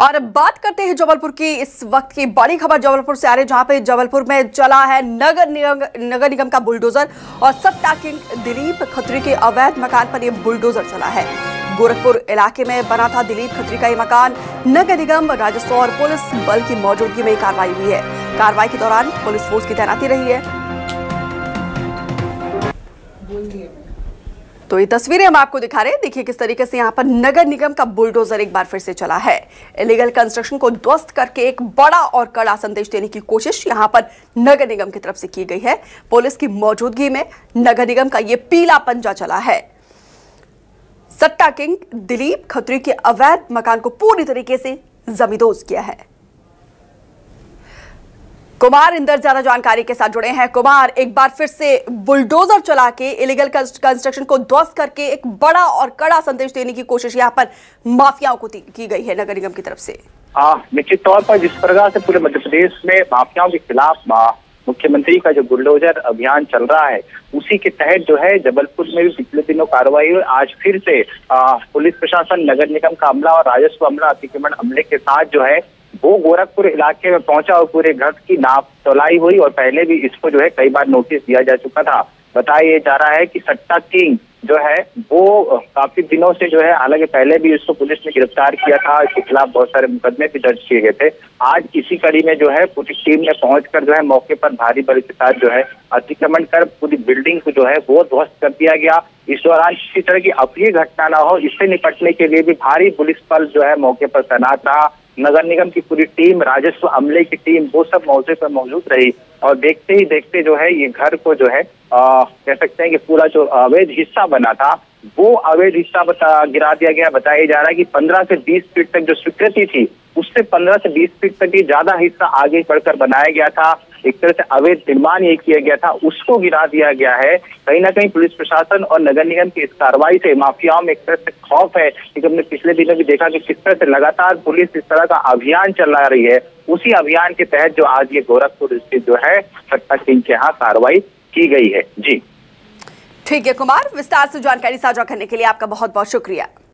और बात करते हैं जबलपुर की। इस वक्त की बड़ी खबर जबलपुर से आ रही है, जहां पे जबलपुर में चला है नगर निगम का बुलडोजर और सट्टा किंग दिलीप खत्री के अवैध मकान पर यह बुलडोजर चला है। गोरखपुर इलाके में बना था दिलीप खत्री का यह मकान। नगर निगम, राजस्व और पुलिस बल की मौजूदगी में कार्रवाई हुई है। कार्रवाई के दौरान पुलिस फोर्स की तैनाती रही है। तो ये तस्वीरें हम आपको दिखा रहे हैं। देखिए किस तरीके से यहाँ पर नगर निगम का बुलडोजर एक बार फिर से चला है। इलीगल कंस्ट्रक्शन को ध्वस्त करके एक बड़ा और कड़ा संदेश देने की कोशिश यहाँ पर नगर निगम की तरफ से की गई है। पुलिस की मौजूदगी में नगर निगम का ये पीला पंजा चला है। सट्टा किंग दिलीप खत्री के अवैध मकान को पूरी तरीके से जमींदोज किया है। कुमार इंदर ज्यादा जानकारी के साथ जुड़े हैं। कुमार, एक बार फिर से बुलडोजर चला के इलीगल कंस्ट्रक्शन को ध्वस्त करके एक बड़ा और कड़ा संदेश देने की कोशिश यहां पर माफियाओं को की गई है नगर निगम की तरफ से। निश्चित तौर पर जिस प्रकार से पूरे मध्य प्रदेश में माफियाओं के खिलाफ मुख्यमंत्री का जो बुलडोजर अभियान चल रहा है, उसी के तहत जो है जबलपुर में भी पिछले दिनों कार्रवाई हुई। आज फिर से पुलिस प्रशासन, नगर निगम का अमला और राजस्व अमला अतिक्रमण अमले के साथ जो है वो गोरखपुर इलाके में पहुंचा और पूरे घर की नाप तोलाई हुई। और पहले भी इसको जो है कई बार नोटिस दिया जा चुका था। बताया जा रहा है कि सट्टा किंग जो है वो काफी दिनों से जो है, हालांकि पहले भी इसको पुलिस ने गिरफ्तार किया था, इसके खिलाफ बहुत सारे मुकदमे भी दर्ज किए गए थे। आज इसी कड़ी में जो है पूरी टीम ने पहुंचकर जो है मौके पर भारी बल के साथ जो है अतिक्रमण कर पूरी बिल्डिंग को जो है वो ध्वस्त कर दिया गया। इस दौरान किसी तरह की अप्रिय घटना न हो, इससे निपटने के लिए भी भारी पुलिस बल जो है मौके पर तैनात रहा। नगर निगम की पूरी टीम, राजस्व अमले की टीम, वो सब मौके पर मौजूद रही। और देखते ही देखते जो है ये घर को जो है कह सकते हैं कि पूरा जो अवैध हिस्सा बना था वो अवैध हिस्सा गिरा दिया गया। बताया जा रहा है कि 15 से 20 फीट तक जो स्वीकृति थी, उससे 15 से 20 फीट तक ही ज्यादा हिस्सा आगे बढ़कर बनाया गया था। एक तरह से अवैध निर्माण ये किया गया था, उसको गिरा दिया गया है। कहीं ना कहीं पुलिस प्रशासन और नगर निगम की इस कार्रवाई से माफियाओं में एक तरह से खौफ है, क्योंकि हमने पिछले दिनों भी देखा कि किस तरह से लगातार पुलिस इस तरह का अभियान चला रही है। उसी अभियान के तहत जो आज ये गोरखपुर स्थित जो है सट्टा किंग के यहाँ कार्रवाई की गई है। जी ठीक है कुमार, विस्तार से जानकारी साझा करने के लिए आपका बहुत बहुत शुक्रिया।